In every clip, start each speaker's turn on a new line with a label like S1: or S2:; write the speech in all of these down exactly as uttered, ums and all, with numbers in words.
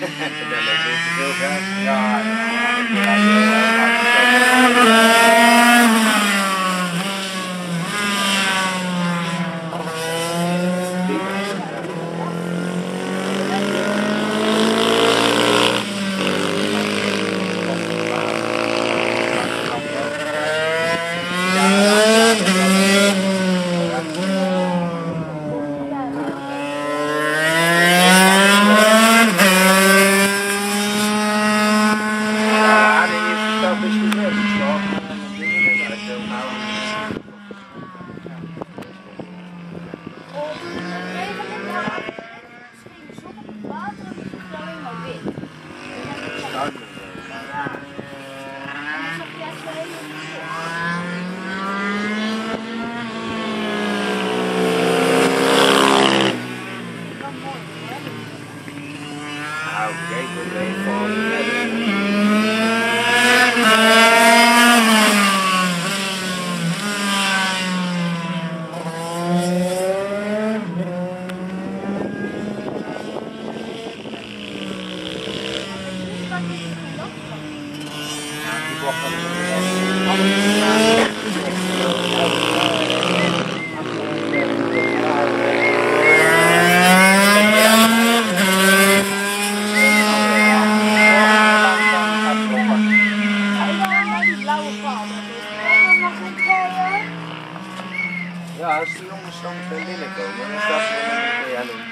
S1: Dan heb je niet te veel gas.
S2: Ja,
S1: Ja, als die jongens dan meteen binnenkomen, dan staat ze er weer aan doen.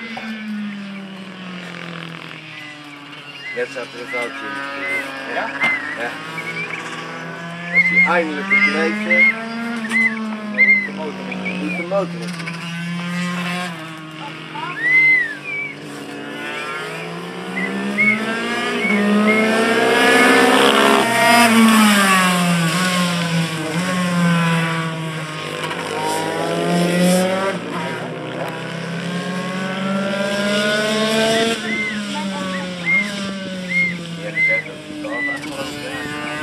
S1: Net zat er een foutje in de stuur.
S2: Ja?
S1: Ja. Als hij eindelijk het dreef,
S2: Nee, de motor niet.
S1: doet de motor het niet. Ja, die zegt dat hij het al afgelopen is.